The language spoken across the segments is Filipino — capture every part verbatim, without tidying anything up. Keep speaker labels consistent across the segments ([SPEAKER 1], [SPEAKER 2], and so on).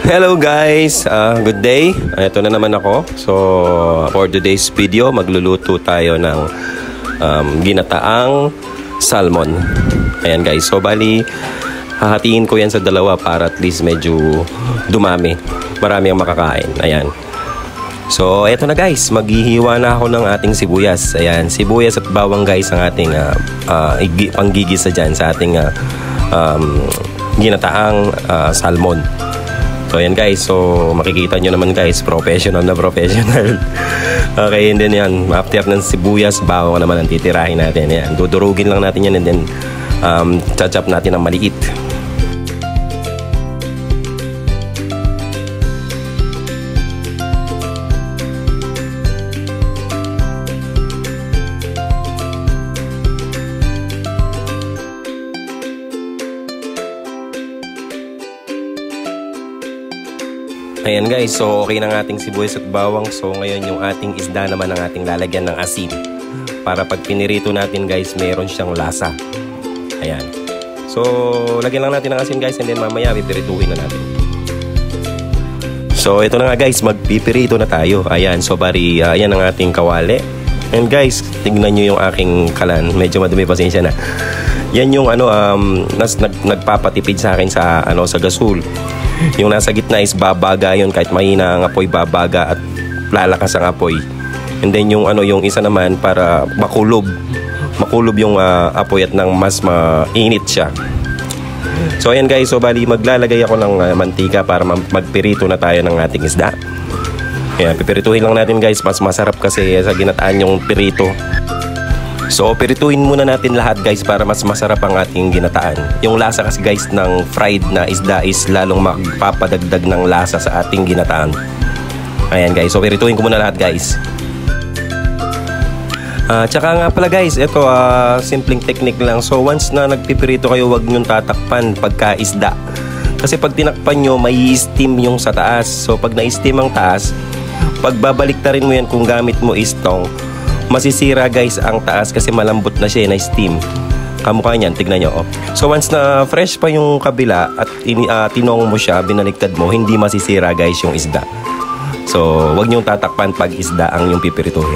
[SPEAKER 1] Hello guys, uh, good day. Ito na naman ako. So for today's video, magluluto tayo ng um, ginataang salmon. Ayan guys, so bali hahatiin ko yan sa dalawa para at least medyo dumami. Marami ang makakain. Ayan. So eto na guys, maghihiwa na ako ng ating sibuyas. Ayan, sibuyas at bawang guys ang ating uh, uh, panggigisa dyan sa ating uh, um, ginataang uh, salmon. So ayan guys, so makikita nyo naman guys, professional na professional. Okay, and then yan, after ng sibuyas, bawang naman ang titirahin natin. Yan, dudurugin lang natin yan and then um, chachap natin ng maliit. Ayan guys, so okay ng ating sibuyas at bawang. So ngayon yung ating isda naman ang ating lalagyan ng asin. Para pag pinirito natin guys, meron siyang lasa. Ayan. So lagyan lang natin ng asin guys and then mamaya pipirituhin na natin. So ito na nga guys, magpipirito na tayo. Ayan, so bari, uh, ayan ang ating kawali. And guys, tignan nyo yung aking kalan. Medyo madumi, pasensya na. Yan yung ano, um, nas, nag, nagpapatipid sa akin sa, ano, sa gasol. Yung nasa gitna is babaga yun, kahit mahina ang apoy babaga at lalakas ang apoy. And then yung ano, yung isa naman para makulob. Makulob yung uh, apoy at nang mas mainit siya. So ayan guys, so bali maglalagay ako ng uh, mantika para magpirito na tayo ng ating isda. Ayan, pipirituhin lang natin guys, mas masarap kasi sa ginataan yung pirito. So, pirituhin muna natin lahat guys para mas masarap ang ating ginataan. Yung lasa kasi guys ng fried na isda is lalong magpapadagdag ng lasa sa ating ginataan. Ayan guys, so pirituhin ko muna lahat guys. Uh, tsaka nga pala guys, ito uh, simpleng technique lang. So, once na nagpipirito kayo, wag nyong tatakpan pagka isda. Kasi pag tinakpan nyo, may steam yung sa taas. So, pag na-steam ang taas, pag babaliktarin mo yan kung gamit mo is tong, masisira guys ang taas kasi malambot na siya, na steam. Kamukha niyan, tignan nyo. Oh. So once na fresh pa yung kabila at ini, uh, tinong mo siya, binaliktad mo, hindi masisira guys yung isda. So wag nyong tatakpan pag isda ang yung pipirituhin.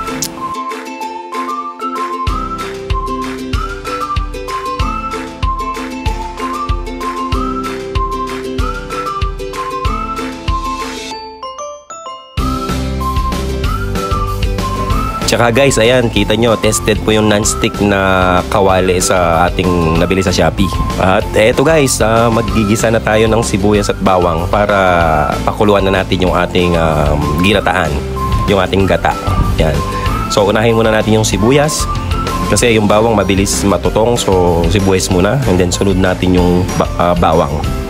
[SPEAKER 1] Tsaka guys, ayan, kita nyo, tested po yung non-stick na kawali sa ating nabili sa Shopee. At eto guys, uh, maggigisa na tayo ng sibuyas at bawang para pakuluan na natin yung ating um, ginataan, yung ating gata. Yan. So unahin muna natin yung sibuyas kasi yung bawang mabilis matutong, so sibuyas muna and then sunod natin yung uh, bawang.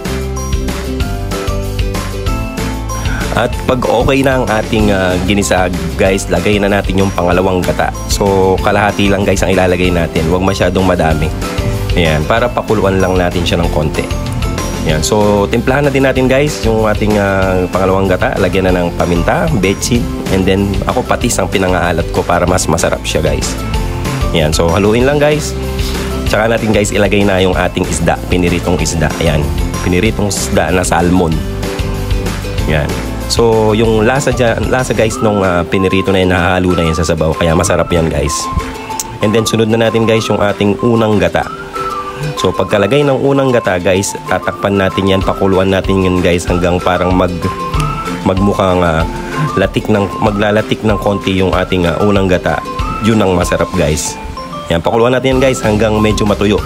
[SPEAKER 1] At pag okay na ang ating uh, ginisa guys, lagay na natin yung pangalawang gata. So kalahati lang guys ang ilalagay natin, huwag masyadong madami. Ayan, para pakuluan lang natin siya ng konti. Ayan, so timplahan na din natin guys yung ating uh, pangalawang gata. Lagyan na ng paminta, bechin, and then ako patis ang pinangaalat ko para mas masarap siya guys. Ayan, so haluin lang guys. Tsaka natin guys ilagay na yung ating isda, piniritong isda. Ayan, piniritong isda na salmon. Ayan. So, yung lasa dyan, lasa guys nung uh, pinirito na yun, nahahalo na yun sa sabaw. Kaya masarap yan guys. And then, sunod na natin guys yung ating unang gata. So, pagkalagay ng unang gata guys, tatakpan natin yan, pakuluan natin yun guys hanggang parang mag magmukhang uh, latik ng, maglalatik ng konti yung ating uh, unang gata. Yun ang masarap guys. Yan, pakuluan natin yan guys hanggang medyo matuyo.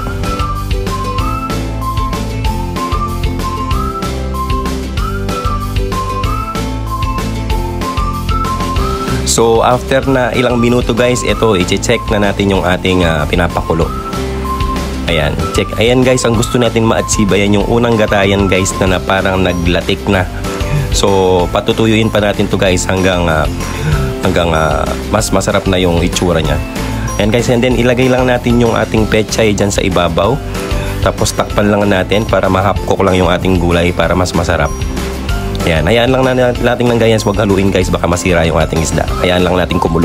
[SPEAKER 1] So after na ilang minuto guys, ito i-check na natin yung ating uh, pinapakulo. Ayan, check. Ayan guys, ang gusto natin ma-achieve yan yung unang gatayan guys na, na parang naglatik na. So patutuyuin pa natin to guys hanggang uh, hanggang uh, mas masarap na yung itsura niya. Ayan guys, and then ilagay lang natin yung ating pechay dyan sa ibabaw. Tapos takpan lang natin para mahapkok lang yung ating gulay para mas masarap. Ayan, hayaan lang natin ng ganyan, huwag haluin guys, baka masira yung ating isda. Hayaan lang natin kumulo.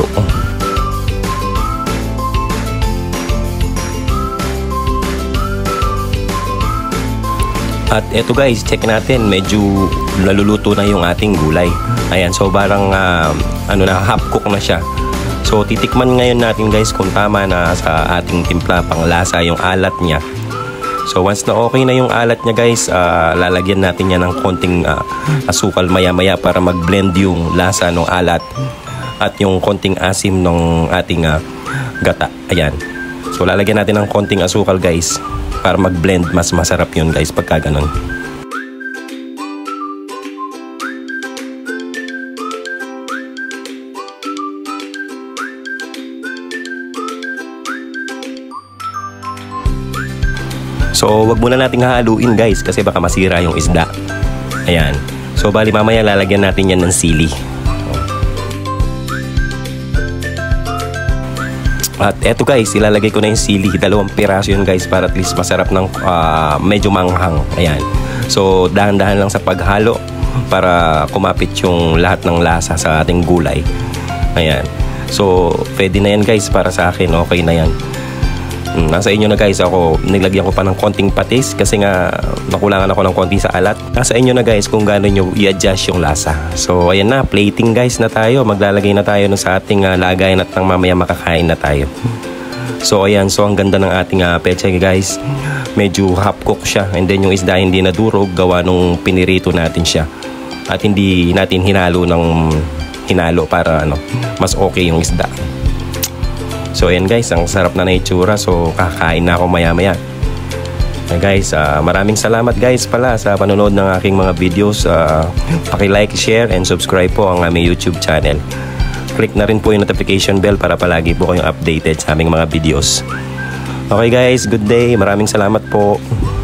[SPEAKER 1] At eto guys, check natin, medyo naluluto na yung ating gulay. Ayan, so parang uh, ano na, half cook na siya. So titikman ngayon natin guys kung tama na sa ating timpla, panglasa yung alat niya. So once na okay na yung alat niya guys, uh, lalagyan natin yan ng konting uh, asukal maya maya para mag-blend yung lasa ng alat at yung konting asim ng ating uh, gata. Ayan. So lalagyan natin ng konting asukal guys para mag-blend, mas masarap yun guys pagka ganun. So wag muna nating haluin guys kasi baka masira yung isda. Ayan. So bali mamaya lalagyan natin yan ng sili. At eto guys, ilalagay ko na yung sili, dalawang piraso yun guys para at least masarap ng uh, medyo manghang. Ayan. So dahan-dahan lang sa paghalo para kumapit yung lahat ng lasa sa ating gulay. Ayan. So pwede na yan guys para sa akin, okay na yan. Nasa inyo na guys, ako niglagyan ko pa ng konting patis kasi nga nakulangan ako ng konti sa alat. Nasa inyo na guys kung gaano nyo i-adjust yung lasa. So ayan na, plating guys na tayo. Maglalagay na tayo sa ating uh, lagayan at nang mamaya makakain na tayo. So ayan, so ang ganda ng ating uh, peche guys. Medyo half cook siya and then yung isda hindi nadurog gawa nung pinirito natin siya. At hindi natin hinalo ng hinalo para ano, mas okay yung isda. So ayan guys, ang sarap na na itsura. So kakain na ako maya maya. Uh, guys, uh, maraming salamat guys pala sa panonood ng aking mga videos. uh, Paki-like, share, and subscribe po ang aming YouTube channel. Click na rin po yung notification bell para palagi po kayong updated sa aming mga videos. Okay guys, good day. Maraming salamat po.